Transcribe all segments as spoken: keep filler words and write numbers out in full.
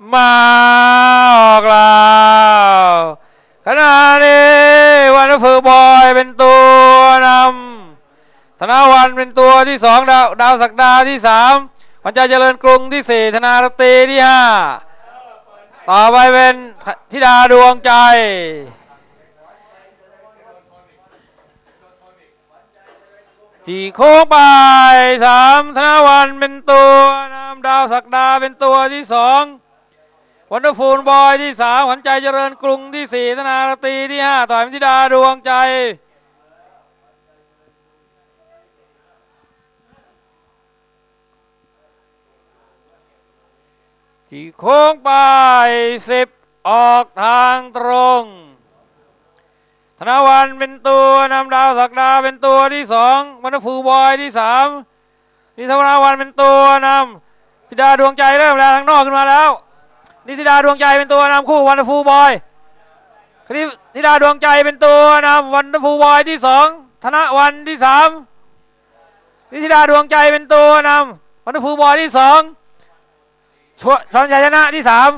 มาออกแล้วขณะนี้วันฟือบอยเป็นตัวนำธนวันเป็นตัวที่สองดาวดาวศักดาที่สามขวัญใจเจริญกรุงที่สี่ธนารตีที่ห้าต่อไปเป็นธิดาดวงใจที่โค้งไปสามธนวันเป็นตัวนำดาวศักดาเป็นตัวที่สองวันเดอร์ฟูลบอยที่สามขวัญใจเจริญกรุงที่สี่ธนารตีที่ห้าต่อยธิดาดวงใจที่โค้งไปสิบออกทางตรงธนวันเป็นตัวนำดาวศักดาเป็นตัวที่สองวันเดอร์ฟูลบอยที่สามนี่ธนวันเป็นตัวนำธิดาดวงใจเริ่มแล้วทางนอกขึ้นมาแล้วนิธิดาดวงใจเป็นตัวนำคู่วันเดอร์ฟูลบอยคลิปธิดาดวงใจเป็นตัวนำวันเดอร์ฟูลบอยที่สองธนวันที่สามนิธิดาดวงใจเป็นตัวนำวันเดอร์ฟูลบอยที่สองชนชัยชนะที่สาม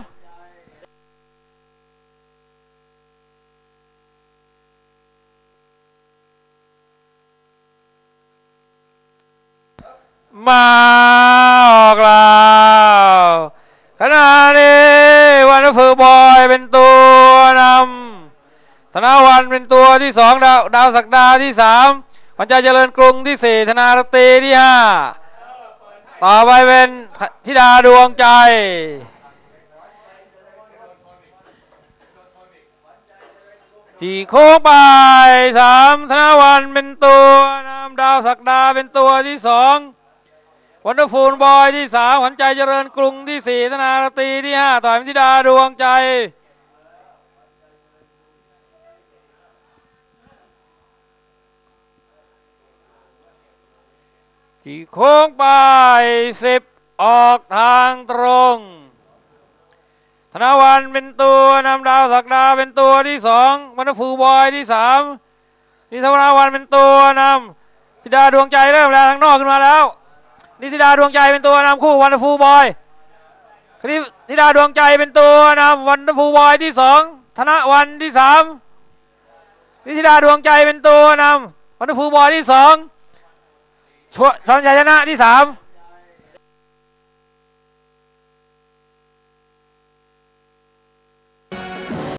มาออกแล้วขณะนี้วันฟือบอยเป็นตัวนำธนวันเป็นตัวที่สองดาวดาวศักดาที่สามขวัญใจเจริญกรุงที่สี่ธนารตีที่ห้าต่อไปเป็นธิดาดวงใจที่โค้งไปสามธนวันเป็นตัวนำดาวศักดาเป็นตัวที่สองวันเดอร์ฟูลบอยที่สามขวัญใจเจริญกรุงที่สี่ธนารตีที่ห้าต่อยธิดาดวงใจที่โค้งไปสิบออกทางตรงธนวันเป็นตัวนำดาวศักดาเป็นตัวที่สองวันเดอร์ฟูลบอยที่สามนี่ธนวันเป็นตัวนำธิดาดวงใจเริ่มแล้วทางนอกขึ้นมาแล้วนิธิดาดวงใจเป็นตัวนำคู่วันเดอร์ฟูลบอยคลิปธิดาดวงใจเป็นตัวนำวันเดอร์ฟูลบอยที่สองธนวันที่สามนิธิดาดวงใจเป็นตัวนำวันเดอร์ฟูลบอยที่สองชนชัยชนะที่สาม